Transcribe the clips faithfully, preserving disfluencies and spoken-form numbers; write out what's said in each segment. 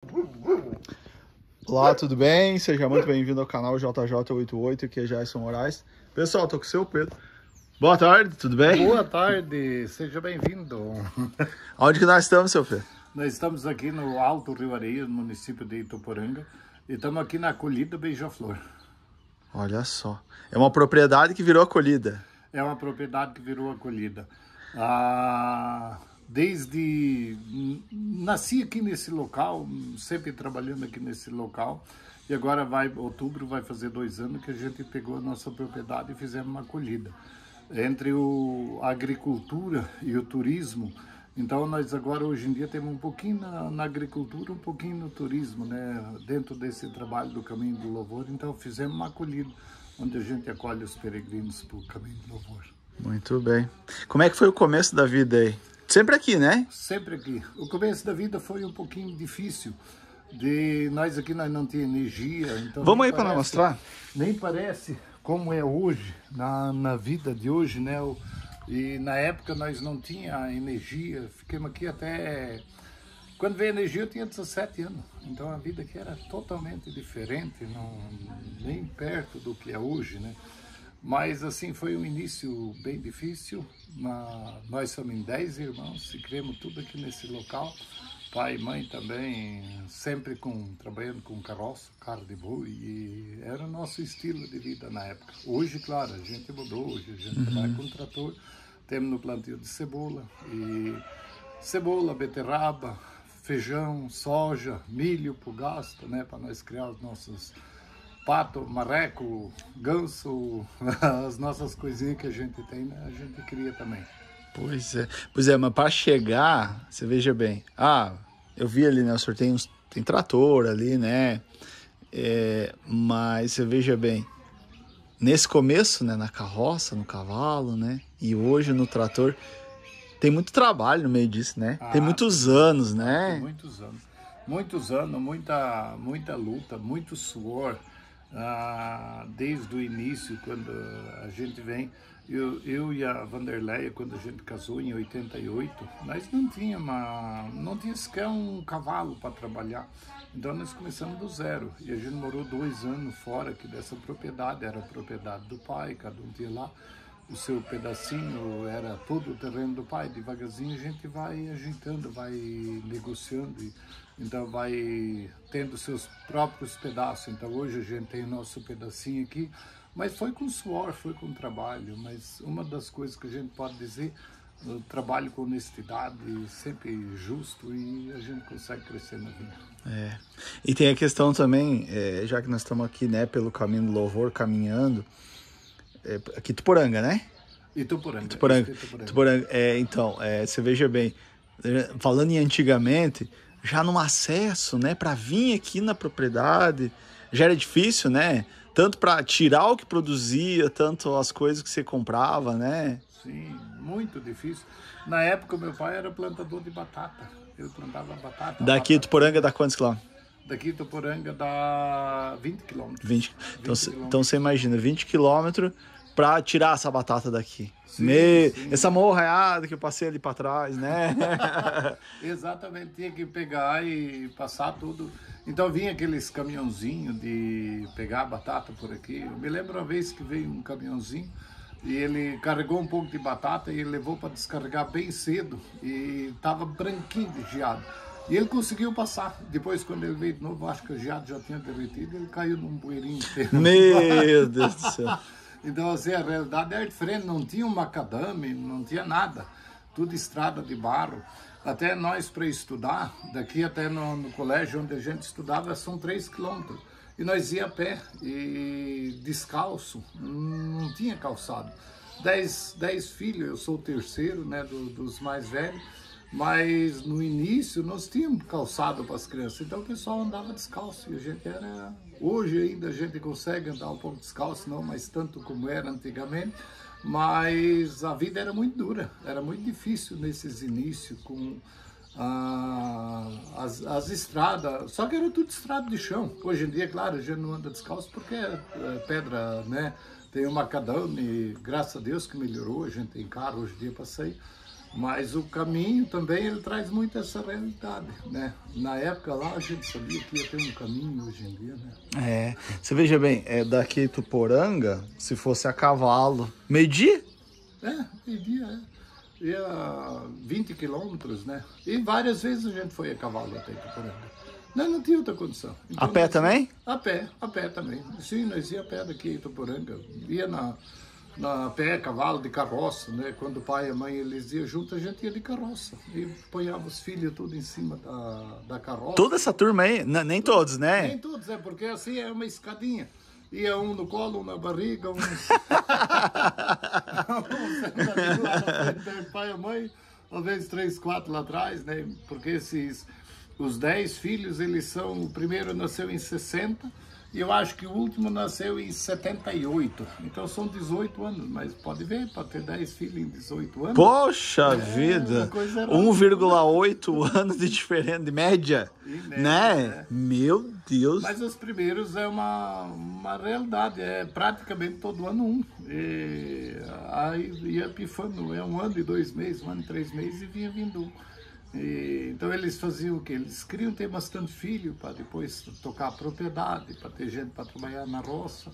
Olá, tudo bem? Seja muito bem-vindo ao canal J J oitenta e oito, aqui é Jason Moraes. Pessoal, tô com o seu Pedro. Boa tarde, tudo bem? Boa tarde, seja bem-vindo. Onde que nós estamos, seu Pedro? Nós estamos aqui no Alto Rio Areias, no município de Ituporanga, e estamos aqui na Acolhida Beija-Flor. Olha só, é uma propriedade que virou acolhida. É uma propriedade que virou acolhida. Ah, desde... Nasci aqui nesse local, sempre trabalhando aqui nesse local, e agora vai, outubro vai fazer dois anos que a gente pegou a nossa propriedade e fizemos uma acolhida. Entre o, a agricultura e o turismo, então nós agora hoje em dia temos um pouquinho na, na agricultura, um pouquinho no turismo, né? Dentro desse trabalho do Caminho do Louvor, então fizemos uma acolhida, onde a gente acolhe os peregrinos para o Caminho do Louvor. Muito bem. Como é que foi o começo da vida aí? Sempre aqui, né? Sempre aqui. O começo da vida foi um pouquinho difícil, de nós aqui nós não tínhamos energia. Então Vamos aí para nós mostrar? Nem parece como é hoje, na, na vida de hoje, né? O, e na época nós não tinha energia, ficamos aqui até... Quando veio a energia eu tinha dezessete anos, então a vida aqui era totalmente diferente, não, nem perto do que é hoje, né? Mas assim, foi um início bem difícil, na, nós somos em dez irmãos e criamos tudo aqui nesse local. Pai e mãe também, sempre com, trabalhando com carroça, carro de boi, e era o nosso estilo de vida na época. Hoje, claro, a gente mudou, hoje a gente uhum. trabalha com trator, temos no plantio de cebola, e cebola, beterraba, feijão, soja, milho para o gasto, né, para nós criar os nossos pato, marreco, ganso, as nossas coisinhas que a gente tem, né, a gente cria também. Pois é, pois é, mas para chegar, você veja bem, ah, eu vi ali, né, o senhor tem, uns, tem trator ali, né, é, mas você veja bem, nesse começo, né, na carroça, no cavalo, né, e hoje no trator, tem muito trabalho no meio disso, né, ah, tem muitos tem, anos, né. Tem muitos anos, muitos anos, muita, muita luta, muito suor, ah, desde o início, quando a gente vem. Eu, eu e a Vanderleia, quando a gente casou em oitenta e oito, nós não tínhamos, uma, não tinha sequer um cavalo para trabalhar. Então nós começamos do zero. E a gente morou dois anos fora aqui dessa propriedade. Era a propriedade do pai, cada um tinha lá o seu pedacinho, era todo o terreno do pai. Devagarzinho a gente vai ajeitando, vai negociando. E, então vai tendo seus próprios pedaços. Então hoje a gente tem o nosso pedacinho aqui. Mas foi com suor, foi com trabalho, mas uma das coisas que a gente pode dizer, eu trabalho com honestidade, sempre justo, e a gente consegue crescer na vida. É. E tem a questão também, é, já que nós estamos aqui, né, pelo Caminho do Louvor, caminhando, é, aqui Ituporanga, né? Ituporanga. Ituporanga. Ituporanga. Ituporanga. É, então, é, você veja bem, falando em antigamente, já no acesso, né, para vir aqui na propriedade, já era difícil, né? Tanto para tirar o que produzia, tanto as coisas que você comprava, né? Sim, muito difícil. Na época, meu pai era plantador de batata. Eu plantava batata. Daqui Ituporanga dá quantos quilômetros? Daqui Ituporanga dá vinte quilômetros. vinte. Então, então você imagina, vinte quilômetros para tirar essa batata daqui. Sim, Me... sim. Essa morreada que eu passei ali para trás, né? Exatamente, tinha que pegar e passar tudo. Então vinha aqueles caminhãozinhos de pegar batata por aqui. Eu me lembro uma vez que veio um caminhãozinho e ele carregou um pouco de batata e ele levou para descarregar bem cedo e estava branquinho de geado. E ele conseguiu passar. Depois, quando ele veio de novo, acho que o geado já tinha derretido, ele caiu num bueirinho inteiro. Meu Deus do céu. Então, assim, a realidade era diferente, não tinha um macadame, não tinha nada, tudo estrada de barro. Até nós, para estudar, daqui até no, no colégio onde a gente estudava, são três quilômetros. E nós ia a pé, e descalço, não tinha calçado. Dez, dez filhos, eu sou o terceiro, né, do, dos mais velhos, mas no início nós tínhamos calçado para as crianças, então o pessoal andava descalço, e a gente era... Hoje ainda a gente consegue andar um pouco descalço, não mais tanto como era antigamente, mas a vida era muito dura, era muito difícil nesses inícios, com ah, as, as estradas, só que era tudo estrada de chão. Hoje em dia, claro, a gente não anda descalço porque é, é pedra, né? Tem o macadame, graças a Deus que melhorou, a gente tem carro hoje em dia para sair. Mas o caminho também, ele traz muito essa realidade, né? Na época lá, a gente sabia que ia ter um caminho hoje em dia, né? É, você veja bem, é daqui Ituporanga, se fosse a cavalo, meio-dia? É, meio-dia, é. Ia vinte quilômetros, né? E várias vezes a gente foi a cavalo até Ituporanga. Não, não tinha outra condição. Então, A pé nós, também? A pé, a pé também. Sim, nós ia a pé daqui Ituporanga. Ia na... na pé, cavalo, de carroça, né? Quando o pai e a mãe eles iam junto, a gente ia de carroça. E ponhava os filhos tudo em cima da, da carroça. Toda essa turma aí? N nem todos, né? Nem todos, é porque assim é uma escadinha. Ia um no colo, um na barriga, um... um sentadinho lá na frente, o pai e a mãe, às vezes três, quatro lá atrás, né? Porque esses, os dez filhos, eles são, o primeiro nasceu em sessenta, e eu acho que o último nasceu em setenta e oito. Então são dezoito anos, mas pode ver, para ter dez filhos em dezoito anos. Poxa é, vida! um vírgula oito anos de diferença, de média, média né? É. Meu Deus! Mas os primeiros é uma, uma realidade, é praticamente todo ano um. E aí ia pifando, é um ano e dois meses, um ano e três meses e vinha vindo um. E, então eles faziam o que? Eles queriam ter bastante filho para depois tocar a propriedade, para ter gente para trabalhar na roça.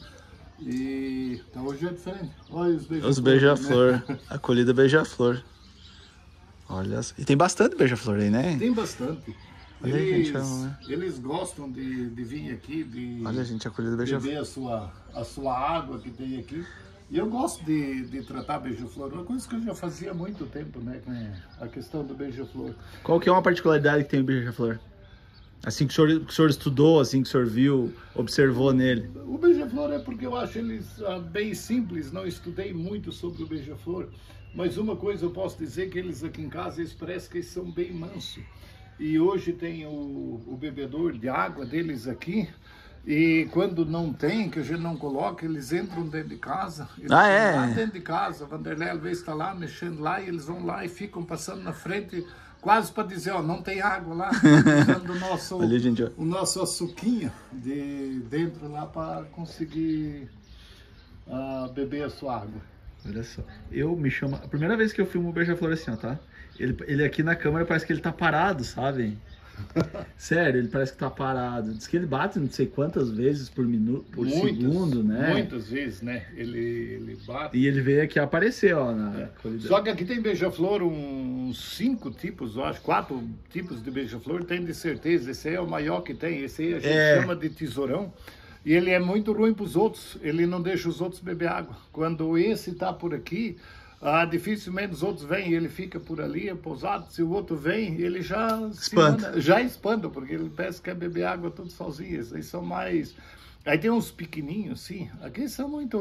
E então hoje é diferente. Olha os beija-flor. Os beija-flor, né? A colhida beija-flor. Olha, e tem bastante beija-flor aí, né? Tem bastante. Olha eles, aí, gente, né? eles gostam de, de vir aqui, de Olha, gente, a colhida beija-flor. beber a sua, a sua água que tem aqui. E eu gosto de, de tratar beija-flor, uma coisa que eu já fazia há muito tempo, né? A questão do beija-flor. Qual que é uma particularidade que tem o beija-flor? Assim que o, senhor, que o senhor estudou, assim que o senhor viu, observou nele? O beija-flor é porque eu acho eles ah, bem simples, não estudei muito sobre o beija-flor. Mas uma coisa eu posso dizer que eles aqui em casa, eles parecem que eles são bem mansos. E hoje tem o, o bebedor de água deles aqui. E quando não tem, que a gente não coloca, eles entram dentro de casa. Eles ah, é? Lá dentro de casa, o Vanderlei às vezes está lá, mexendo lá, e eles vão lá e ficam passando na frente, quase para dizer, ó, não tem água lá. Usando o nosso, Ali, gente, ó. o nosso açuquinha de dentro lá para conseguir uh, beber a sua água. Olha só, eu me chamo... A primeira vez que eu filmo o beija-flor assim, ó, tá? Ele, ele aqui na câmera parece que ele tá parado, sabe? Sério, ele parece que tá parado. Diz que ele bate não sei quantas vezes por minuto, por muitas, segundo, né? Muitas vezes, né? Ele, ele bate. E ele veio aqui aparecer, ó, na é. Só que aqui tem beija-flor, uns cinco tipos, eu acho, quatro tipos de beija-flor, tem de certeza. Esse aí é o maior que tem, esse aí a gente é. chama de tesourão. E ele é muito ruim para os outros, ele não deixa os outros beber água. Quando esse tá por aqui, ah, dificilmente os outros vêm, ele fica por ali, é pousado. Se o outro vem, ele já espanta, anda, já espanta, porque ele parece que quer beber água todos sozinhos. Eles são mais... Aí tem uns pequenininhos, sim. Aqui são muito...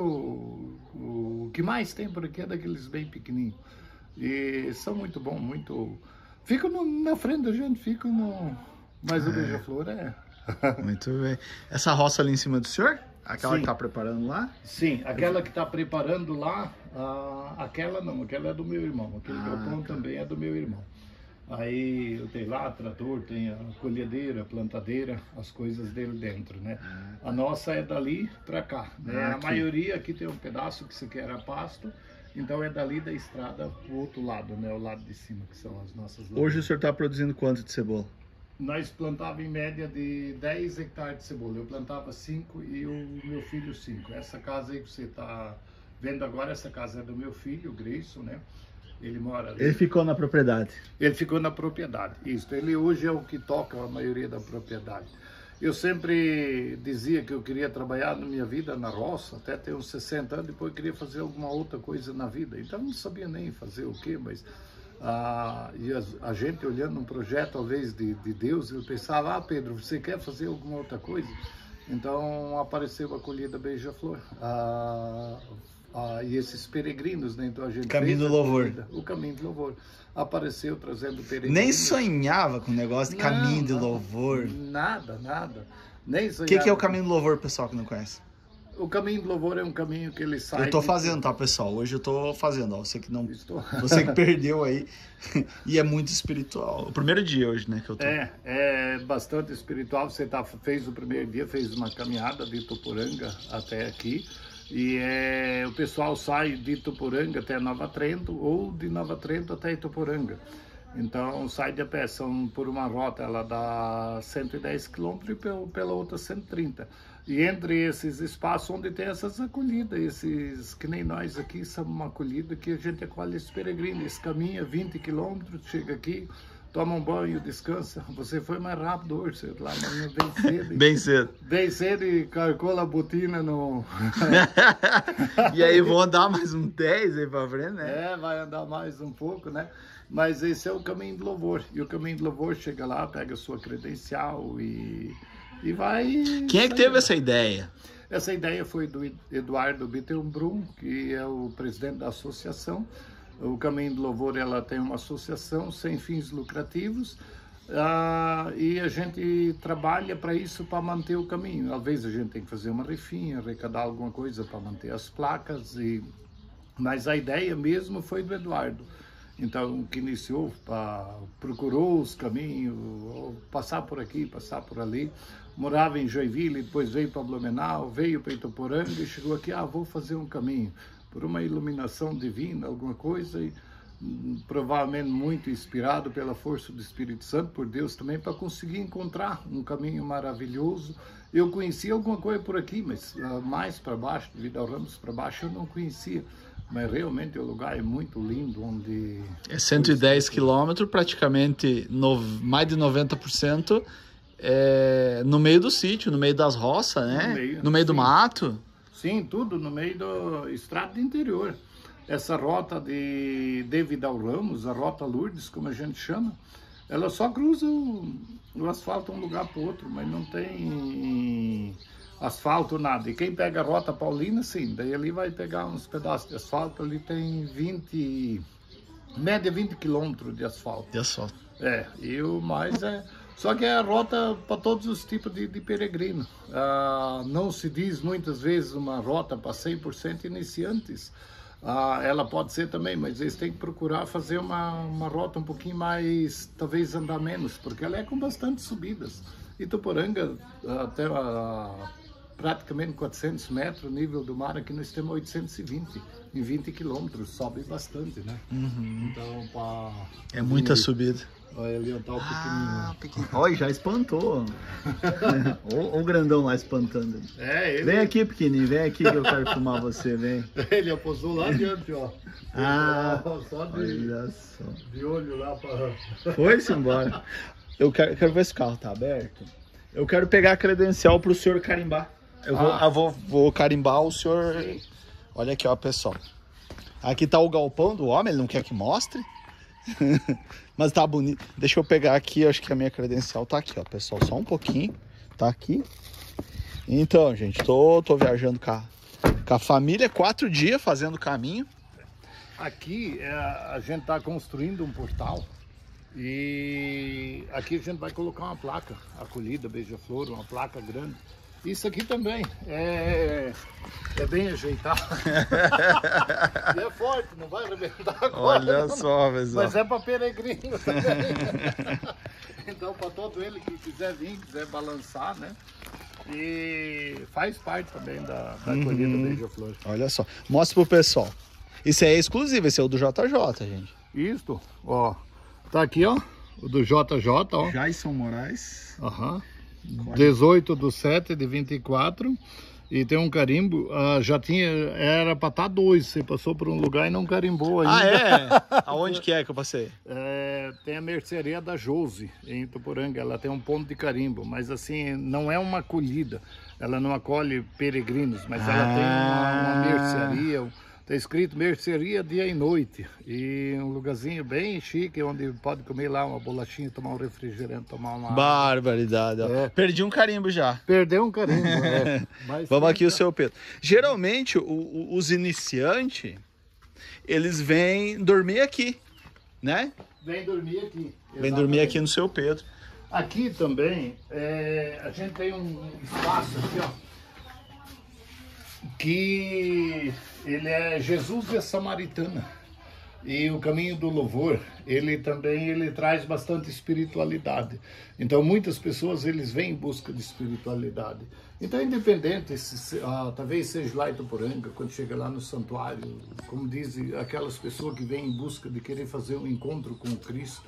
O que mais tem por aqui é daqueles bem pequenininhos. E são muito bons, muito... Ficam no, na frente da gente, ficam no... Mas o beija-flor é... Muito bem. Essa roça ali em cima do senhor? Aquela Sim. que tá preparando lá? Sim, aquela que tá preparando lá, ah, aquela não, aquela é do meu irmão. Aquele Ah, galpão tá. também é do meu irmão. Aí eu tenho lá trator, tem a colhedeira, a plantadeira, as coisas dele dentro, né? A nossa é dali para cá, né? Ah, a aqui. maioria aqui tem um pedaço que se quer a pasto, então é dali da estrada pro outro lado, né? O lado de cima, que são as nossas lavouras. Hoje o senhor tá produzindo quanto de cebola? Nós plantava em média de dez hectares de cebola. Eu plantava cinco e o meu filho cinco. Essa casa aí que você está vendo agora, essa casa é do meu filho, o Grayson, né? Ele mora ali. Ele ficou na propriedade? Ele ficou na propriedade, isso. Ele hoje é o que toca a maioria da propriedade. Eu sempre dizia que eu queria trabalhar na minha vida na roça, até ter uns sessenta anos, depois eu queria fazer alguma outra coisa na vida. Então eu não sabia nem fazer o quê, mas... Ah, e a, a gente olhando um projeto, talvez, de, de Deus, eu pensava, ah, Pedro, você quer fazer alguma outra coisa? Então apareceu a colhida beija-flor. Ah, ah, e esses peregrinos, né? Então a gente Caminho do Louvor. Colhida, o Caminho do Louvor. Apareceu trazendo peregrinos. Nem sonhava com o negócio de não, Caminho do Louvor. Nada, nada. Nem sonhava. O que, que é o Caminho do Louvor, pessoal que não conhece? O Caminho do Louvor é um caminho que ele sai... Eu tô fazendo, tá, pessoal? Hoje eu tô fazendo, ó. Você que não... Estou... Você que perdeu aí. E é muito espiritual. O primeiro dia hoje, né, que eu tô... É, é bastante espiritual. Você tá, fez o primeiro dia, fez uma caminhada de Ituporanga até aqui. E é, o pessoal sai de Ituporanga até Nova Trento ou de Nova Trento até Ituporanga. Então sai de a pé, são por uma rota, ela dá cento e dez quilômetros e pela, pela outra cento e trinta. E entre esses espaços onde tem essas acolhidas, esses que nem nós aqui, somos uma acolhida que a gente acolhe esse peregrino, esse caminha vinte quilômetros, chega aqui, toma um banho, descansa. Você foi mais rápido hoje, você lá amanhã bem cedo. Bem cedo. Bem cedo e carcou a botina no... E aí vão andar mais uns dez aí pra frente, né? É, vai andar mais um pouco, né? Mas esse é o caminho do louvor. E o caminho do louvor chega lá, pega a sua credencial e, e vai... Quem é que teve essa ideia? Essa ideia foi do Eduardo Bittelbrum, que é o presidente da associação. O Caminho do Louvor, ela tem uma associação sem fins lucrativos, uh, e a gente trabalha para isso, para manter o caminho. Às vezes a gente tem que fazer uma rifinha, arrecadar alguma coisa para manter as placas, e... mas a ideia mesmo foi do Eduardo. Então, que iniciou, pra, procurou os caminhos, passar por aqui, passar por ali. Morava em Joinville, depois veio para Blumenau, veio para Ituporanga e chegou aqui, ah, vou fazer um caminho. Por uma iluminação divina, alguma coisa, e hum, provavelmente muito inspirado pela força do Espírito Santo, por Deus também, para conseguir encontrar um caminho maravilhoso. Eu conhecia alguma coisa por aqui, mas uh, mais para baixo, de Vidal Ramos para baixo, eu não conhecia. Mas realmente o lugar é muito lindo, onde... É cento e dez quilômetros, praticamente no, mais de noventa por cento é no meio do sítio, no meio das roças, né? No meio, no meio do mato. Sim, tudo no meio do estrado do interior. Essa rota de, de Vidal Ramos, a rota Lourdes, como a gente chama, ela só cruza o, o asfalto de um lugar para o outro, mas não tem... asfalto, nada. E quem pega a rota Paulina, sim, daí ali vai pegar uns pedaços de asfalto, ali tem vinte, média vinte quilômetros de asfalto. De asfalto. É, e o mais é... Só que é a rota para todos os tipos de, de peregrino. Ah, não se diz muitas vezes uma rota para cem por cento iniciantes. Ah, ela pode ser também, mas eles têm que procurar fazer uma, uma rota um pouquinho mais, talvez andar menos, porque ela é com bastante subidas. Ituporanga, até a, praticamente quatrocentos metros, o nível do mar, aqui nós temos oitocentos e vinte, em vinte quilômetros, sobe bastante, né? Uhum. Então, pra... É muita e... subida. Olha ali, o tal ah, pequenininho. Olha, já espantou. Olha o grandão lá espantando. É, ele... Vem aqui, pequenininho, vem aqui que eu quero filmar você, vem. Ele aposou lá adiante, ó. Ah, só de, olha só. De olho lá para... Foi-se embora. Eu quero, quero ver se o carro tá aberto. Eu quero pegar a credencial pro senhor carimbar. Eu vou, ah. eu vou, vou carimbar o senhor... Sim. Olha aqui, ó, pessoal. Aqui tá o galpão do homem, ele não quer que mostre. Mas tá bonito. Deixa eu pegar aqui, acho que a minha credencial tá aqui, ó, pessoal. Só um pouquinho. Tá aqui. Então, gente, tô, tô viajando com a, com a família. Quatro dias fazendo caminho. Aqui é, a gente tá construindo um portal. E aqui a gente vai colocar uma placa, acolhida, beija-flor, uma placa grande. Isso aqui também é, é bem ajeitado. E é forte, não vai arrebentar agora. Olha não, só, pessoal. Mas é para peregrino também. Então, para todo ele que quiser vir, quiser balançar, né? E faz parte também da, da acolhida uhum. beija-flor. Olha só, mostra pro pessoal. Isso é exclusivo, esse é o do J J, gente. Isso, ó. Tá aqui, ó, o do J J, ó. Jason Moraes. Aham. dezoito do sete de vinte e quatro. E tem um carimbo, uh, já tinha, era pra estar dois, você passou por um lugar e não carimbou ainda. Ah, é? Aonde que é que eu passei? É, tem a mercearia da Jose, em Ituporanga, ela tem um ponto de carimbo, mas assim, não é uma acolhida, ela não acolhe peregrinos, mas ah. ela tem uma, uma mercearia, tá escrito mercearia dia e noite, e um lugarzinho bem chique, onde pode comer lá uma bolachinha, tomar um refrigerante, tomar uma... Barbaridade, é. Perdi um carimbo já. Perdeu um carimbo, é. Mas vamos aqui o seu Pedro. Geralmente, o, o, os iniciantes, eles vêm dormir aqui, né? Vem dormir aqui. Exatamente. Vem dormir aqui no seu Pedro. Aqui também, é, a gente tem um espaço aqui, ó, que ele é Jesus e a Samaritana. E o caminho do louvor, ele também ele traz bastante espiritualidade. Então, muitas pessoas, eles vêm em busca de espiritualidade. Então, independente, se, ah, talvez seja lá em Ituporanga, quando chega lá no santuário, como dizem, aquelas pessoas que vêm em busca de querer fazer um encontro com o Cristo,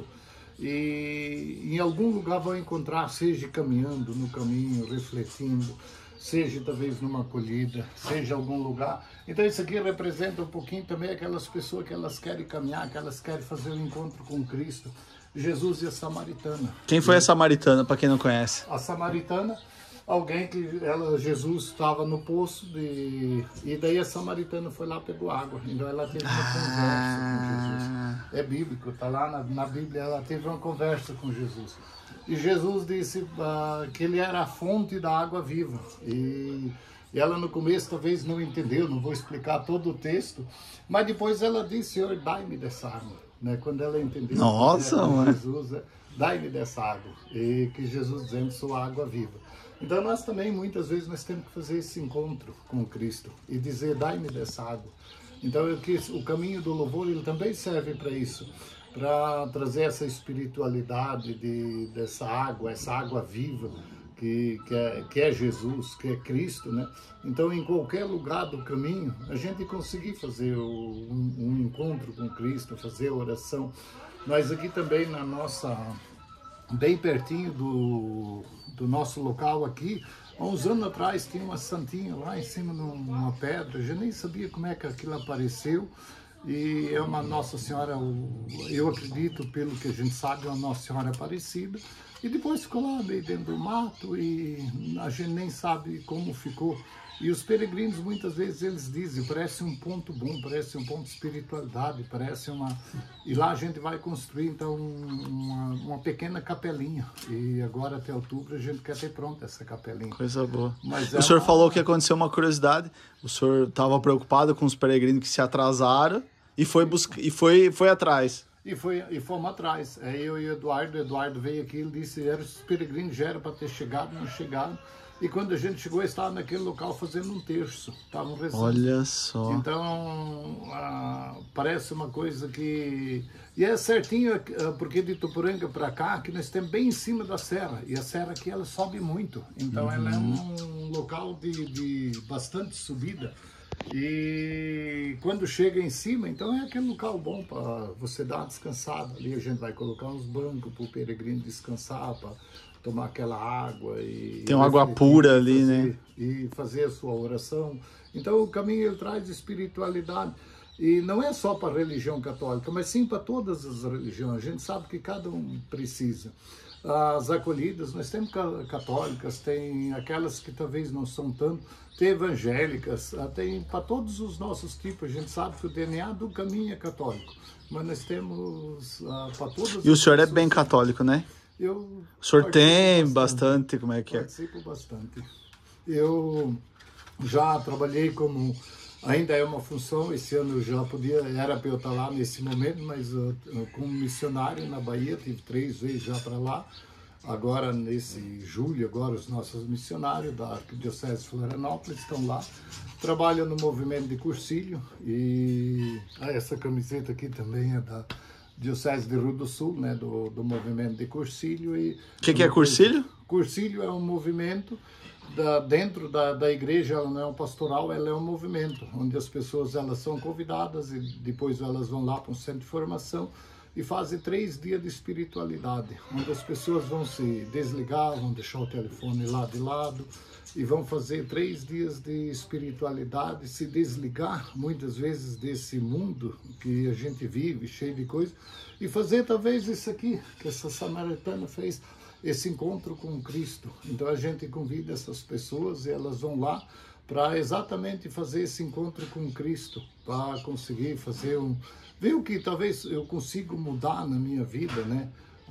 e em algum lugar vão encontrar, seja caminhando no caminho, refletindo, seja talvez numa acolhida, seja algum lugar. Então isso aqui representa um pouquinho também aquelas pessoas que elas querem caminhar, que elas querem fazer um encontro com Cristo. Jesus e a samaritana. Quem foi a samaritana, para quem não conhece? A samaritana, alguém que ela, Jesus estava no poço de, e daí a samaritana foi lá, pegou água. Então ela teve uma conversa com Jesus. É bíblico, está lá na, na Bíblia, ela teve uma conversa com Jesus. E Jesus disse uh, que ele era a fonte da água viva. E, e ela no começo talvez não entendeu, não vou explicar todo o texto, mas depois ela disse, Senhor, dai-me dessa água. Né? Quando ela entendeu, nossa, mano. Jesus, dai-me dessa água. E que Jesus dizendo, sou a água viva. Então nós também, muitas vezes, nós temos que fazer esse encontro com Cristo e dizer, dai-me dessa água. Então eu quis, o caminho do louvor, ele também serve para isso, para trazer essa espiritualidade de, dessa água, essa água viva, que, que, é, que é Jesus, que é Cristo, né? Então, em qualquer lugar do caminho, a gente conseguir fazer o, um, um encontro com Cristo, fazer oração. Nós aqui também, na nossa, bem pertinho do, do nosso local aqui, há uns anos atrás tinha uma santinha lá em cima de uma pedra, eu já nem sabia como é que aquilo apareceu. E é uma Nossa Senhora, eu acredito, pelo que a gente sabe, é uma Nossa Senhora Aparecida. E depois ficou lá meio dentro do mato e a gente nem sabe como ficou. E os peregrinos, muitas vezes, eles dizem, parece um ponto bom, parece um ponto de espiritualidade, parece uma... E lá a gente vai construir, então, uma, uma pequena capelinha. E agora, até outubro, a gente quer ter pronta essa capelinha. Coisa boa. Mas o é senhor uma... falou que aconteceu uma curiosidade. O senhor estava preocupado com os peregrinos que se atrasaram e foi, buscar, e foi, foi atrás. E, foi, e fomos atrás. Aí eu e o Eduardo, o Eduardo veio aqui, ele disse, era, os peregrinos já eram para ter chegado, não chegaram. E quando a gente chegou, estava naquele local fazendo um terço, estavam rezando. Olha só. Então, ah, parece uma coisa que... E é certinho, porque de Ituporanga para cá, que nós temos bem em cima da serra. E a serra aqui, ela sobe muito. Então, uhum. ela é um local de, de bastante subida. E quando chega em cima, então é aquele local bom para você dar uma descansada. Ali a gente vai colocar uns bancos para o peregrino descansar, para tomar aquela água. E tem uma água pura ali, fazer, né? E fazer a sua oração. Então o caminho ele traz espiritualidade. E não é só para a religião católica, mas sim para todas as religiões. A gente sabe que cada um precisa. As acolhidas, nós temos católicas, tem aquelas que talvez não são tanto, tem evangélicas, tem para todos os nossos tipos. A gente sabe que o D N A do caminho é católico, mas nós temos uh, para todas. E o senhor é bem católico, né? Eu o senhor tem bastante, bastante, como é que é? Participo bastante. Eu já trabalhei como... Ainda é uma função, esse ano eu já podia, era para eu estar lá nesse momento, mas uh, como missionário na Bahia, tive três vezes já para lá. Agora, nesse julho, agora os nossos missionários da Arquidiocese de Florianópolis estão lá. Trabalham no movimento de Cursilho e ah, essa camiseta aqui também é da Diocese de Rio do Sul, né, do, do movimento de Cursilho. O que, que é Cursilho? Cursilho é um movimento... Da, dentro da, da igreja, ela não é um pastoral, ela é um movimento, onde as pessoas elas são convidadas e depois elas vão lá para um centro de formação e fazem três dias de espiritualidade, onde as pessoas vão se desligar, vão deixar o telefone lá de lado e vão fazer três dias de espiritualidade, se desligar muitas vezes desse mundo que a gente vive, cheio de coisas, e fazer talvez isso aqui, que essa samaritana fez, esse encontro com Cristo. Então a gente convida essas pessoas e elas vão lá para exatamente fazer esse encontro com Cristo, para conseguir fazer um... ver o que talvez eu consigo mudar na minha vida, né?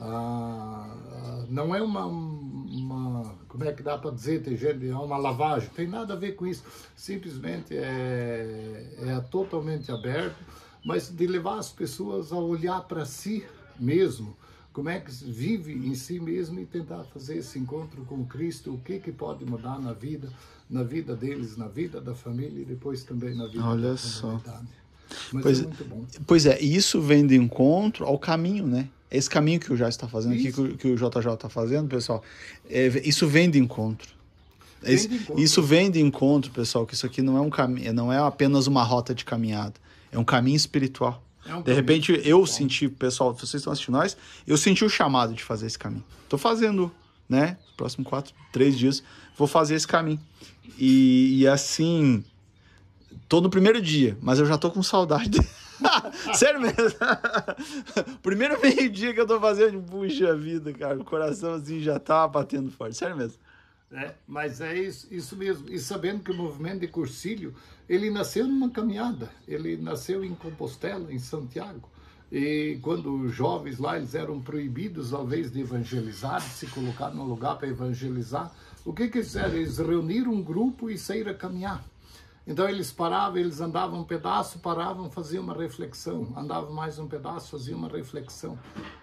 Ah, não é uma, uma... como é que dá para dizer? Tem gente, é uma lavagem, tem nada a ver com isso. Simplesmente é, é totalmente aberto, mas de levar as pessoas a olhar para si mesmo, como é que vive em si mesmo e tentar fazer esse encontro com Cristo, o que que pode mudar na vida, na vida deles, na vida da família e depois também na vida Olha da só. comunidade. Mas Pois, é muito bom. pois é, e isso vem de encontro ao caminho, né? Esse caminho que o Jais está fazendo aqui, Isso. que o, que o J J está fazendo, pessoal, é, isso vem de encontro. Vem Isso, de encontro. isso vem de encontro, pessoal, que isso aqui não é um caminho, não é apenas uma rota de caminhada, é um caminho espiritual. É um De caminho repente, eu espiritual. senti, pessoal, vocês estão assistindo nós, eu senti o chamado de fazer esse caminho. Tô fazendo, né? Nos próximos quatro, três dias, vou fazer esse caminho. E, e assim, tô no primeiro dia, mas eu já tô com saudade dele. Sério mesmo. Primeiro meio-dia que eu tô fazendo, puxa vida, cara, o coração assim já tá batendo forte. Sério mesmo. É, mas é isso, isso mesmo. E sabendo que o movimento de Cursilho, ele nasceu numa caminhada. Ele nasceu em Compostela, em Santiago. E quando os jovens lá, eles eram proibidos, ao invés de evangelizar, de se colocar num lugar para evangelizar, o que que eles fizeram? Eles reuniram um grupo e saíram a caminhar. Então eles paravam, eles andavam um pedaço, paravam, faziam uma reflexão. Andavam mais um pedaço, faziam uma reflexão.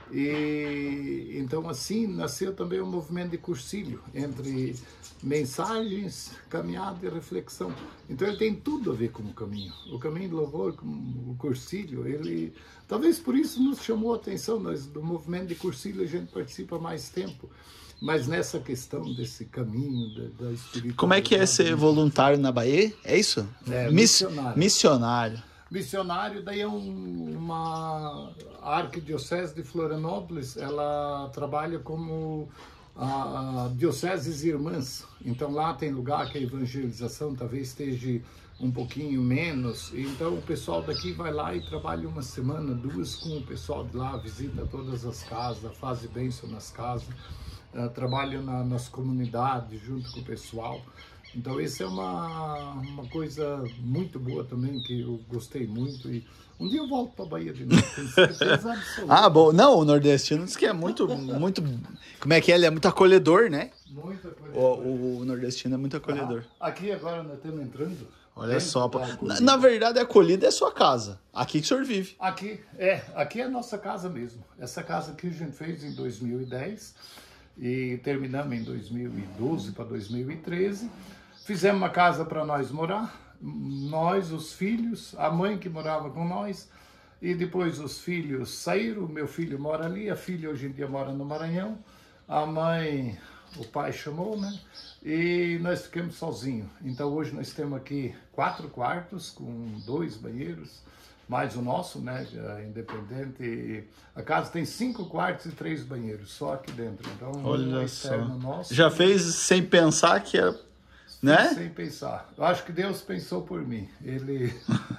E então assim nasceu também o movimento de Cursilho, entre mensagens, caminhada e reflexão. Então ele tem tudo a ver com o caminho. O caminho do louvor, com o Cursilho, ele... Talvez por isso nos chamou a atenção, nós do movimento de Cursilho a gente participa há mais tempo. Mas nessa questão desse caminho da, da espiritualidade... Como é que é ser voluntário na Bahia? É isso? É, Miss- missionário. Missionário. Missionário, daí é um, uma a arquidiocese de Florianópolis, ela trabalha como a, a dioceses irmãs. Então lá tem lugar que a evangelização talvez esteja um pouquinho menos. Então o pessoal daqui vai lá e trabalha uma semana, duas com o pessoal de lá, visita todas as casas, faz bênção nas casas. Uh, trabalha na, nas comunidades junto com o pessoal. Então isso é uma, uma coisa muito boa também, que eu gostei muito. E um dia eu volto para a Bahia de novo, tenho certeza absoluta. Ah, bom. Não, o nordestino diz que é muito, muito... Como é que é? Ele é muito acolhedor, né? Muito acolhedor. O, o, o nordestino é muito acolhedor. Ah, aqui agora nós estamos entrando. Olha dentro só. da pô. acolhida. Na, na verdade, a acolhida é sua casa. Aqui que o senhor vive. Aqui, é, aqui é a nossa casa mesmo. Essa casa aqui a gente fez em dois mil e dez. E terminamos em dois mil e doze para dois mil e treze. Fizemos uma casa para nós morar, nós, os filhos, a mãe que morava com nós, e depois os filhos saíram. O meu filho mora ali, a filha hoje em dia mora no Maranhão, a mãe, o pai chamou, né? E nós ficamos sozinhos. Então hoje nós temos aqui quatro quartos com dois banheiros, mais o nosso, né, independente. A casa tem cinco quartos e três banheiros, só aqui dentro. Então, Olha um só. externo nosso. Já fez sem pensar que era... Né? Sem pensar. Eu acho que Deus pensou por mim. Ele...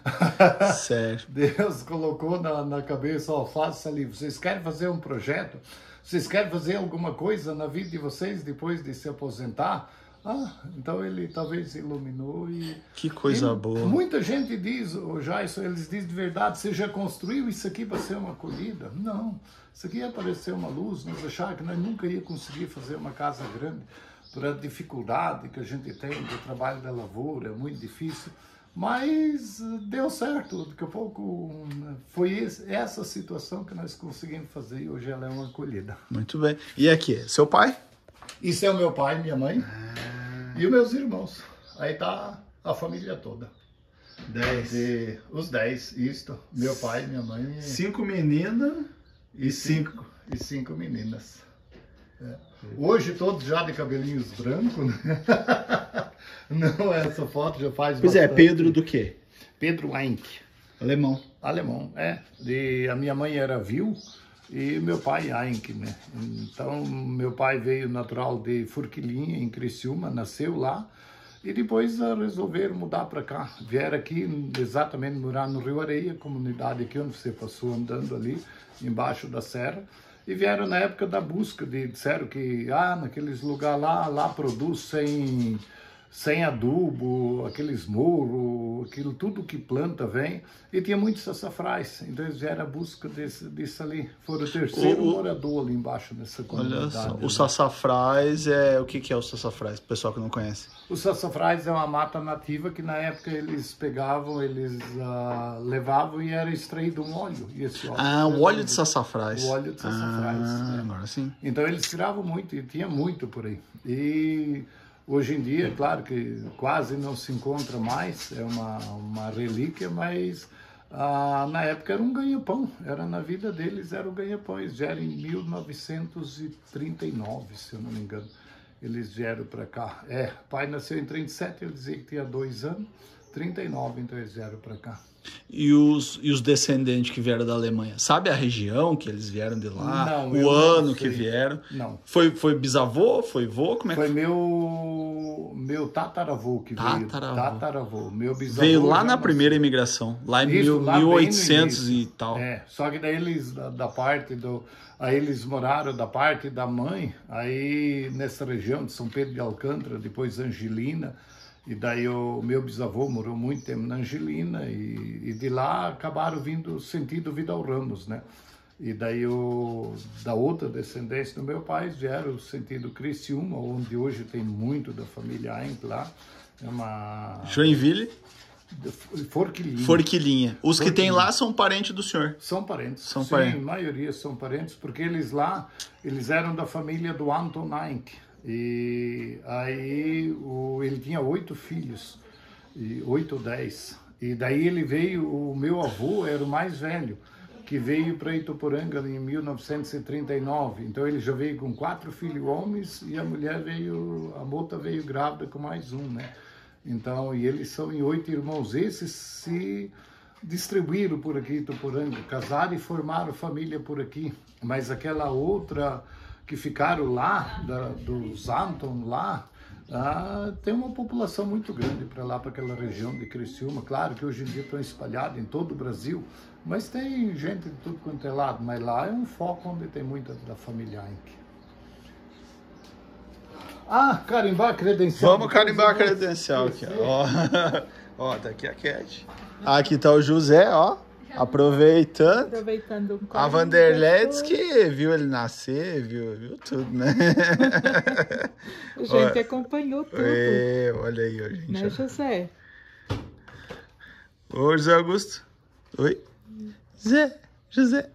Sério. Deus colocou na, na cabeça, ó, faça ali. Vocês querem fazer um projeto? Vocês querem fazer alguma coisa na vida de vocês depois de se aposentar? Ah, então ele talvez iluminou e... Que coisa e boa. Muita gente diz, o Jason, eles dizem de verdade, você já construiu isso aqui para ser uma acolhida? Não, isso aqui ia parecer uma luz, nós achávamos que nós nunca ia conseguir fazer uma casa grande, por a dificuldade que a gente tem do trabalho da lavoura, é muito difícil, mas deu certo, daqui a pouco foi esse, essa situação que nós conseguimos fazer e hoje ela é uma acolhida. Muito bem. E aqui, seu pai? Isso é o meu pai, minha mãe e os meus irmãos. Aí tá a família toda. Dez. E os dez, isto. Meu pai, minha mãe. Cinco meninas E cinco, e cinco meninas. É. Hoje todos já de cabelinhos brancos, né? Não, essa foto já faz Pois é, bastante. Pedro do quê? Pedro Henk. Alemão. Alemão, é. De, a minha mãe era Vil e meu pai Henk, né? Então, meu pai veio natural de Forquilinha, em Criciúma, nasceu lá. E depois uh, resolveram mudar para cá. Vieram aqui exatamente morar no Rio Areia, comunidade aqui onde você passou andando ali, embaixo da serra. E vieram na época da busca, de, disseram que ah, naqueles lugares lá, lá produz sem, sem adubo, aqueles morros, aquilo tudo que planta vem. E tinha muitos sassafrais, então eles vieram à busca desse, disso ali. Foram o terceiro O- o- morador ali embaixo dessa Olha comunidade. só. ali. O sassafrás é... O que que é o sassafrás, pro pessoal que não conhece? O sassafrás é uma mata nativa que na época eles pegavam, eles ah, levavam e era extraído um óleo. E esse óleo Ah, o óleo de sassafrás. O óleo de sassafrás, Ah, é. agora sim. Então eles tiravam muito, e tinha muito por aí. E hoje em dia, claro que quase não se encontra mais, é uma, uma relíquia, mas Ah, na época era um ganha-pão, era na vida deles, era o ganha-pão. Eles vieram em mil novecentos e trinta e nove, se eu não me engano. Eles vieram para cá. É, o pai nasceu em trinta e sete, ele dizia que tinha dois anos. trinta e nove, então eles vieram para cá. E os, e os descendentes que vieram da Alemanha? Sabe a região que eles vieram de lá? Não, o ano que vieram? Não. Foi, foi bisavô? Foi vô? Como é que foi? Foi meu, meu tataravô que tataravô. veio. Tataravô. Meu bisavô veio lá na nasceu. Primeira imigração, lá em Isso, mil, lá mil e oitocentos e tal. É, só que daí eles, da, da parte do... Aí eles moraram da parte da mãe, aí nessa região de São Pedro de Alcântara, depois Angelina. E daí o meu bisavô morou muito tempo na Angelina e, e de lá acabaram vindo sentido Vidal Ramos, né? E daí o, da outra descendência do meu pai vieram sentido Criciúma, onde hoje tem muito da família Ainck lá. É uma... Joinville? Forquilinha. Forquilinha. Os Forquilinha. que tem lá são parentes do senhor? São parentes. São Sim, parentes. A maioria são parentes, porque eles lá, eles eram da família do Anton Ainck. E aí o, ele tinha oito filhos, e oito ou dez. E daí ele veio, o meu avô era o mais velho, que veio para Ituporanga em mil novecentos e trinta e nove. Então ele já veio com quatro filhos homens e a mulher veio, a mota veio grávida com mais um, né? Então, e eles são em oito irmãos. Esses se distribuíram por aqui, Ituporanga, casaram e formaram família por aqui. Mas aquela outra que ficaram lá, da, dos Anton lá, ah, tem uma população muito grande para lá, para aquela região de Criciúma. Claro que hoje em dia estão espalhados em todo o Brasil, mas tem gente de tudo quanto é lado. Mas lá é um foco onde tem muita da família Ainck. Ah, carimbar a credencial. Vamos carimbar a credencial aqui, ó. Ó, tá aqui a Cat. Aqui tá o José, ó. Aproveitando. Aproveitando um a Vanderlei diz que viu ele nascer, viu, viu tudo, né? A gente acompanhou tudo. É, olha aí, ó, gente. Né, José? Ô, José Augusto. Oi. Zé. José.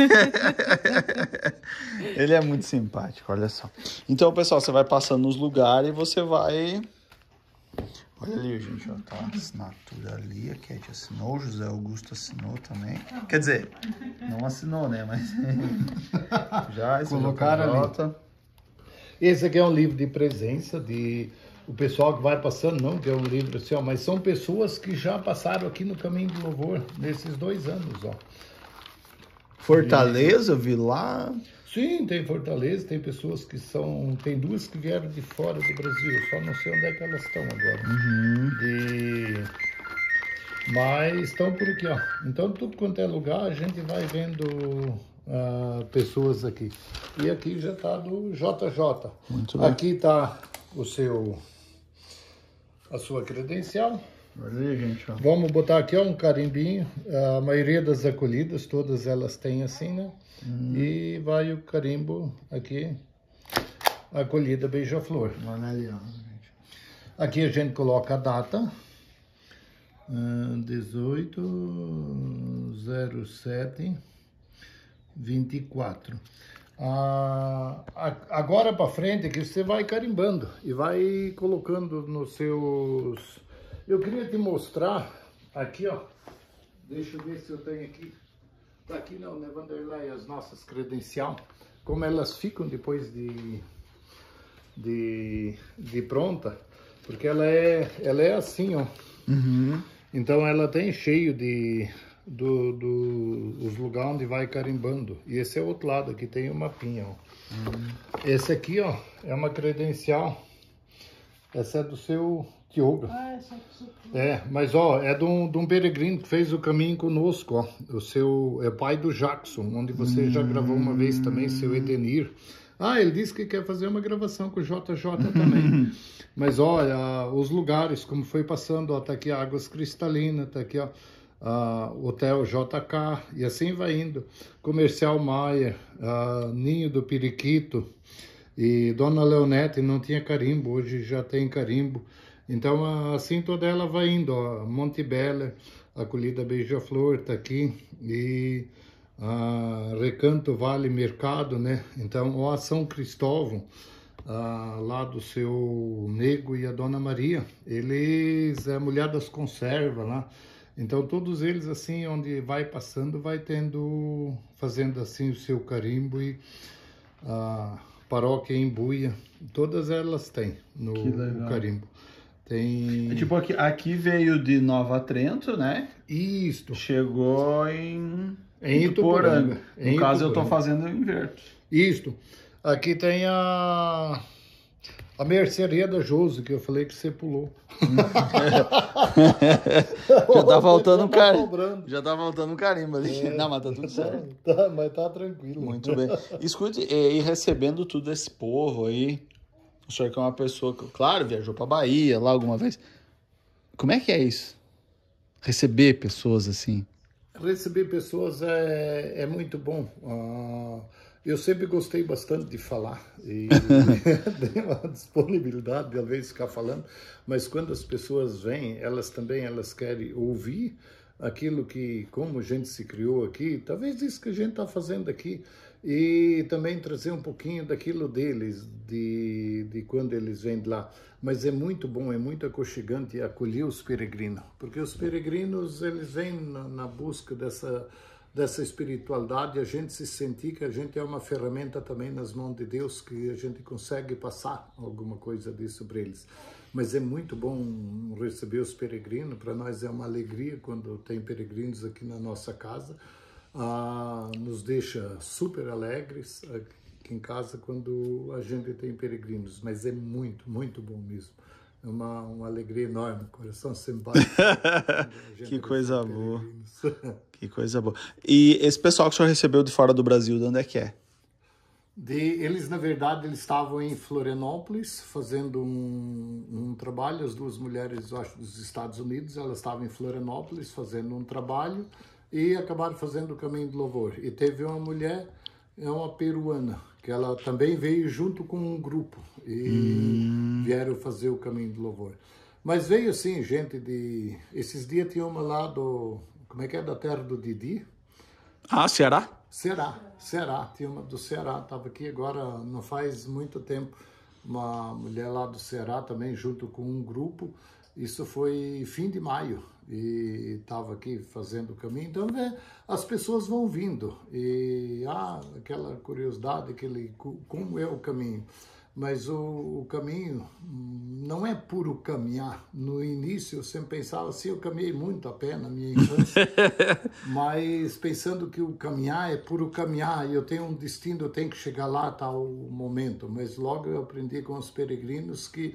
Ele é muito simpático, olha só. Então, pessoal, você vai passando nos lugares e você vai... Olha ali, gente, ó, tá a assinatura ali, a Cat assinou, o José Augusto assinou também. Quer dizer, não assinou, né, mas já colocaram ali. Esse aqui é um livro de presença, de o pessoal que vai passando, não que é um livro assim, ó, mas são pessoas que já passaram aqui no Caminho do Louvor, nesses dois anos, ó. Fortaleza, eu vi lá. Sim, tem Fortaleza, tem pessoas que são... Tem duas que vieram de fora do Brasil, só não sei onde é que elas estão agora. Uhum. De... Mas estão por aqui, ó. Então, tudo quanto é lugar, a gente vai vendo uh, pessoas aqui. E aqui já está do J J. Muito bem. Aqui está o seu... a sua credencial. Olha, gente, ó. Vamos botar aqui, ó, um carimbinho. A maioria das acolhidas, todas elas têm assim, né? Hum. E vai o carimbo aqui, acolhida Beija-Flor. Olha ali, ó, gente. Aqui a gente coloca a data, dezoito zero sete vinte e quatro. Ah, agora para frente que você vai carimbando e vai colocando nos seus... Eu queria te mostrar aqui, ó. Deixa eu ver se eu tenho aqui. Tá aqui não, né, Vanderlei, as nossas credencial, como elas ficam depois de, de, de pronta, porque ela é, ela é assim, ó. Uhum. Então ela tem cheio de do, do, os lugares onde vai carimbando. E esse é o outro lado, aqui tem o mapinha, ó. Uhum. Esse aqui, ó, é uma credencial. Essa é do seu Tioga. Ah, essa é, é, mas ó, é de um, de um peregrino que fez o caminho conosco, ó. O seu, é pai do Jackson, onde você hum. já gravou uma vez também, seu Edenir. Ah, ele disse que quer fazer uma gravação com o J J também. Mas olha, os lugares, como foi passando, ó, tá aqui Águas Cristalinas, tá aqui, ó, uh, Hotel J K, e assim vai indo. Comercial Maia, uh, Ninho do Periquito, e Dona Leonete não tinha carimbo, hoje já tem carimbo. Então, assim toda ela vai indo, ó, Monte Bela, acolhida Beija-Flor, tá aqui, e a Recanto Vale Mercado, né? Então, ó, a São Cristóvão, ah, lá do seu Nego e a Dona Maria, eles é a mulher das conservas lá, Então todos eles assim, onde vai passando, vai tendo, fazendo assim o seu carimbo. E a paróquia em Buia, todas elas têm no Que legal. carimbo. Tem... É tipo, aqui, aqui veio de Nova Trento, né? Isto. Chegou em, Em Ituporanga. Ituporanga. No Em caso, eu tô Ituporanga. fazendo o inverto. Isto. Aqui tem a... A mercearia da Josi, que eu falei que você pulou. Já tá faltando um tá carimbo. cobrando. Já tá faltando um carimbo ali. É. Não, mas tá tudo certo. Tá, mas tá tranquilo. Muito bem. Escute, e recebendo tudo esse povo aí, o senhor que é uma pessoa que, claro, viajou pra Bahia lá alguma vez. Como é que é isso? Receber pessoas assim? Receber pessoas é, é muito bom. Uh, eu sempre gostei bastante de falar e tenho uma disponibilidade de às vezes ficar falando, mas quando as pessoas vêm, elas também elas querem ouvir aquilo que, como a gente se criou aqui, talvez isso que a gente está fazendo aqui, e também trazer um pouquinho daquilo deles, de, de quando eles vêm de lá. Mas é muito bom, é muito aconchegante acolher os peregrinos, porque os peregrinos, eles vêm na, na busca dessa, dessa espiritualidade, a gente se sentir que a gente é uma ferramenta também nas mãos de Deus, que a gente consegue passar alguma coisa disso para eles. Mas é muito bom receber os peregrinos, para nós é uma alegria quando tem peregrinos aqui na nossa casa. Ah, nos deixa super alegres aqui em casa quando a gente tem peregrinos, mas é muito, muito bom mesmo. É uma, uma alegria enorme, coração sempre bate. Que coisa boa. Que coisa boa. E esse pessoal que o senhor recebeu de fora do Brasil, de onde é que é? De, eles, na verdade, eles estavam em Florianópolis fazendo um, um trabalho, as duas mulheres, eu acho, dos Estados Unidos, elas estavam em Florianópolis fazendo um trabalho e acabaram fazendo o Caminho do Louvor. E teve uma mulher, é uma peruana, que ela também veio junto com um grupo e hum. vieram fazer o Caminho do Louvor. Mas veio assim, gente de... Esses dias tinha uma lá do... Como é que é? Da terra do Didi. Ah, Ceará? Ceará, Ceará, tinha uma do Ceará, estava aqui agora, não faz muito tempo, uma mulher lá do Ceará também, junto com um grupo, isso foi fim de maio, e estava aqui fazendo o caminho, então é, as pessoas vão vindo, e há aquela curiosidade, aquele, como é o caminho, mas o, o caminho não é puro caminhar. No início eu sempre pensava assim, eu caminhei muito a pé na minha infância, mas pensando que o caminhar é puro caminhar, e eu tenho um destino, eu tenho que chegar lá a tal momento, mas logo eu aprendi com os peregrinos que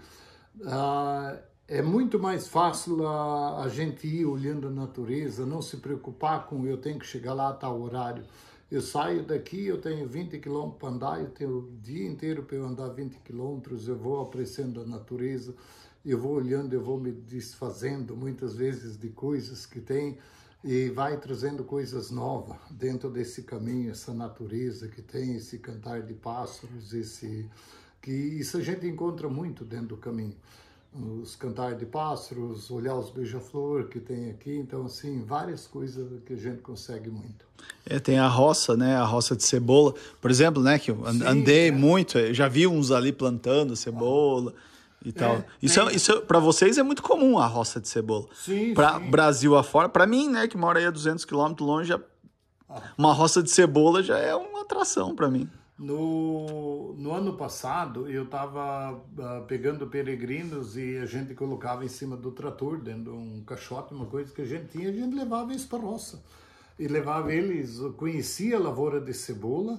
uh, é muito mais fácil a, a gente ir olhando a natureza, não se preocupar com eu tenho que chegar lá a tal horário. Eu saio daqui, eu tenho vinte quilômetros para andar, eu tenho o dia inteiro para eu andar vinte quilômetros, eu vou apreciando a natureza, eu vou olhando, eu vou me desfazendo muitas vezes de coisas que tem e vai trazendo coisas novas dentro desse caminho, essa natureza que tem, esse cantar de pássaros, esse, que isso a gente encontra muito dentro do caminho. Os cantar de pássaros, olhar os beija-flor que tem aqui, então assim, várias coisas que a gente consegue muito. É, tem a roça, né, a roça de cebola, por exemplo, né, que eu andei Sim, é. muito, eu já vi uns ali plantando cebola ah. e tal. É, isso, é, isso para vocês é muito comum, a roça de cebola. Sim, para sim. Brasil afora, para mim, né, que mora aí a duzentos quilômetros longe, já, ah. uma roça de cebola já é uma atração para mim. No, no ano passado, eu estava uh, pegando peregrinos e a gente colocava em cima do trator, dentro de um caixote, uma coisa que a gente tinha, a gente levava eles para a roça. E levava eles, conhecia a lavoura de cebola,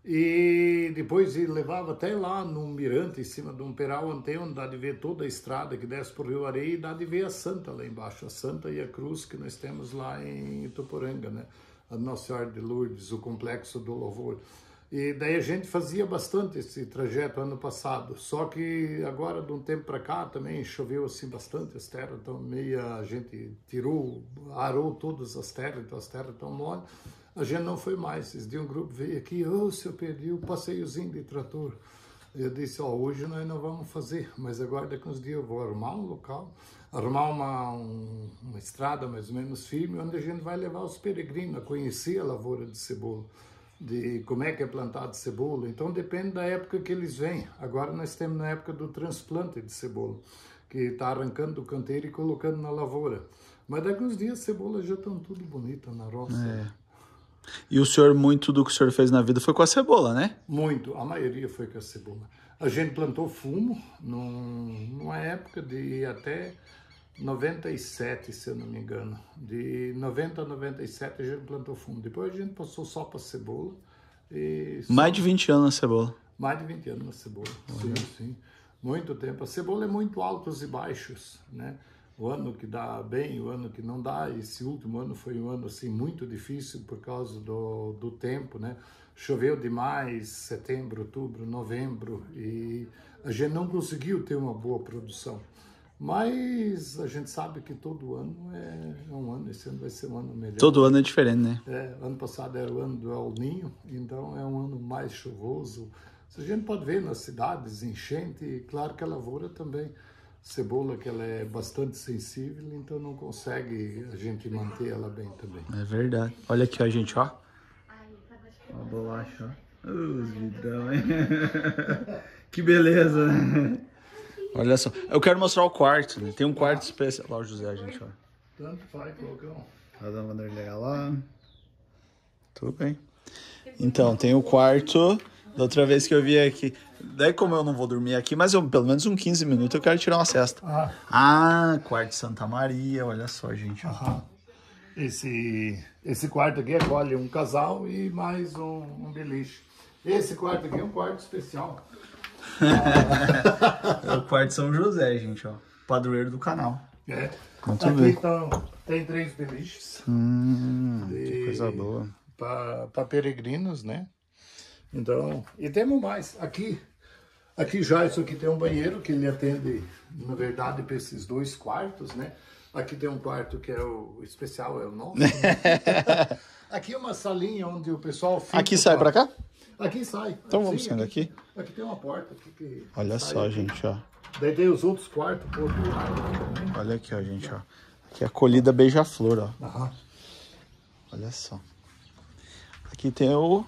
e depois ele levava até lá num mirante, em cima de um peral, onde dá de ver toda a estrada que desce para o Rio Areia, e dá de ver a Santa lá embaixo, a Santa e a Cruz que nós temos lá em Ituporanga, né? A Nossa Senhora de Lourdes, o Complexo do Louvor. E daí a gente fazia bastante esse trajeto ano passado, só que agora de um tempo para cá também choveu assim bastante as terras, então meia a gente tirou, arou todas as terras, então as terras estão mole, a gente não foi mais. Esses dias um grupo veio aqui, oh, se eu perdi o passeiozinho de trator. Eu disse, ó, oh, hoje nós não vamos fazer, mas agora daqui uns dias eu vou arrumar um local, arrumar uma, um, uma estrada mais ou menos firme, onde a gente vai levar os peregrinos a conhecer a lavoura de cebola, de como é que é plantado cebola. Então depende da época que eles vêm. Agora nós estamos na época do transplante de cebola, que está arrancando do canteiro e colocando na lavoura. Mas daqui uns dias as cebolas já estão tudo bonitas na roça. É. E o senhor, muito do que o senhor fez na vida foi com a cebola, né? Muito, a maioria foi com a cebola. A gente plantou fumo num, numa época de até noventa e sete, se eu não me engano. De noventa a noventa e sete a gente plantou fumo. Depois a gente passou só para cebola. E só... Mais de vinte anos na cebola. Mais de vinte anos na cebola, uhum. Sim, sim. Muito tempo. A cebola é muito altos e baixos, né? O ano que dá bem, o ano que não dá. Esse último ano foi um ano assim muito difícil por causa do, do tempo, né? Choveu demais, setembro, outubro, novembro, e a gente não conseguiu ter uma boa produção. Mas a gente sabe que todo ano é um ano, esse ano vai ser um ano melhor. Todo ano é diferente, né? É, ano passado era o ano do El Ninho, então é um ano mais chuvoso. A gente pode ver nas cidades, enchente, e claro que a lavoura também. Cebola, que ela é bastante sensível, então não consegue a gente manter ela bem também. É verdade. Olha aqui, ó, gente, ó. Ó a bolacha, ó. Os vidrão, hein? Que beleza, né? Olha só. Eu quero mostrar o quarto, né? Tem um quarto especial. Lá o José, gente, ó. Tanto faz, Falcão. Vai dar uma maneira lá. Tudo bem. Então, tem o quarto. Da outra vez que eu vi aqui. Daí, como eu não vou dormir aqui, mas eu, pelo menos uns quinze minutos eu quero tirar uma siesta. Ah, ah quarto de Santa Maria, olha só, gente. Aham. Esse, esse quarto aqui acolhe um casal e mais um, um beliche. Esse quarto aqui é um quarto especial. É o quarto de São José, gente, ó. Padroeiro do canal. É. Muito aqui bem. Então, tem três beliches. Hum, de, que coisa boa. Para peregrinos, né? Então, e temos mais. Aqui, aqui já isso aqui tem um banheiro que ele atende, na verdade, para esses dois quartos, né? Aqui tem um quarto que é o especial, é o nosso. Né? Aqui é uma salinha onde o pessoal fica. Aqui sai para cá? Aqui sai. Então vamos saindo aqui. aqui. Aqui tem uma porta. Aqui que Olha só, aqui. Gente, ó. Daí tem os outros quartos por outro lado também. Olha aqui, ó, gente, ó. Aqui é a acolhida beija-flor, ó. Aham. Olha só. Aqui tem o...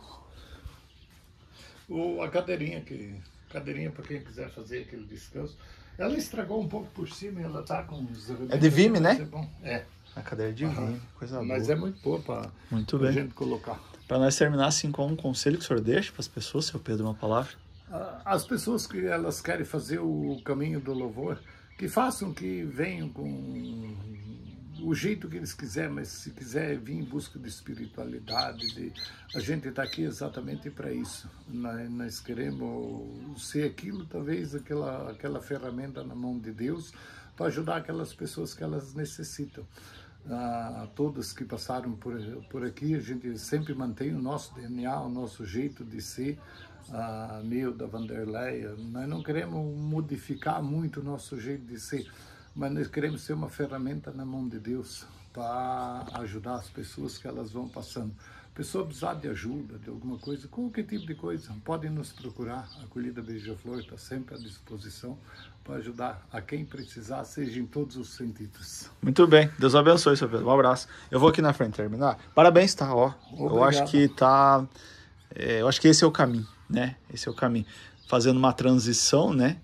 o a cadeirinha, que, cadeirinha para quem quiser fazer aquele descanso. Ela estragou um pouco por cima e ela tá com uns... É de Vime, né? É. A cadeira de Vime, coisa boa. Mas é muito boa para a gente colocar. Para nós terminar assim com um conselho que o senhor deixa para as pessoas, seu Pedro, uma palavra? As pessoas que elas querem fazer o caminho do louvor, que façam, que venham com o jeito que eles quiserem, mas se quiser vir em busca de espiritualidade, de... a gente está aqui exatamente para isso. Nós, nós queremos ser aquilo, talvez aquela, aquela ferramenta na mão de Deus, para ajudar aquelas pessoas que elas necessitam. Ah, todas que passaram por, por aqui, a gente sempre mantém o nosso D N A, o nosso jeito de ser, ah, meu, da Vanderleia. Nós não queremos modificar muito o nosso jeito de ser, mas nós queremos ser uma ferramenta na mão de Deus para ajudar as pessoas que elas vão passando. A pessoa precisar de ajuda, de alguma coisa, qualquer tipo de coisa, podem nos procurar. A Acolhida Beija-Flor está sempre à disposição para ajudar a quem precisar, seja em todos os sentidos. Muito bem, Deus abençoe, seu Pedro. Um abraço. Eu vou aqui na frente terminar. Parabéns, tá? Ó, eu acho que tá. É, eu acho que esse é o caminho, né? Esse é o caminho. Fazendo uma transição, né?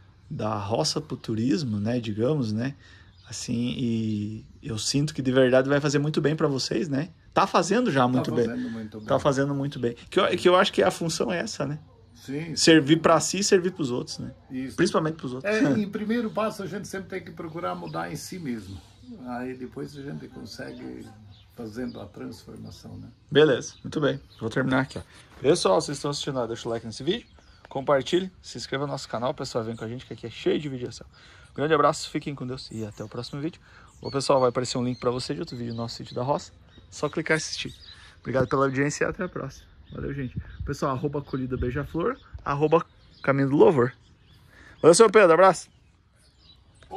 Da roça para o turismo, né? Digamos, né? Assim, e eu sinto que de verdade vai fazer muito bem para vocês, né? Tá fazendo já muito, tá bem. fazendo muito bem. Tá fazendo muito bem. Que eu, que eu acho que a função é essa, né? Sim. Servir para si e servir para os outros, né? Isso. Principalmente para os outros. É, em primeiro passo a gente sempre tem que procurar mudar em si mesmo. Aí depois a gente consegue fazendo a transformação, né? Beleza, muito bem. Vou terminar aqui, ó. Pessoal, vocês estão assistindo, ó, deixa o like nesse vídeo, compartilhe, se inscreva no nosso canal, pessoal, vem com a gente que aqui é cheio de vídeo assim. Grande abraço, fiquem com Deus e até o próximo vídeo. Bom, pessoal, vai aparecer um link para você de outro vídeo no nosso sítio da roça. Só clicar e assistir. Obrigado pela audiência e até a próxima. Valeu, gente. Pessoal, arroba Acolhida Beija-Flor, arroba Caminho do Louvor. Valeu, seu Pedro, abraço.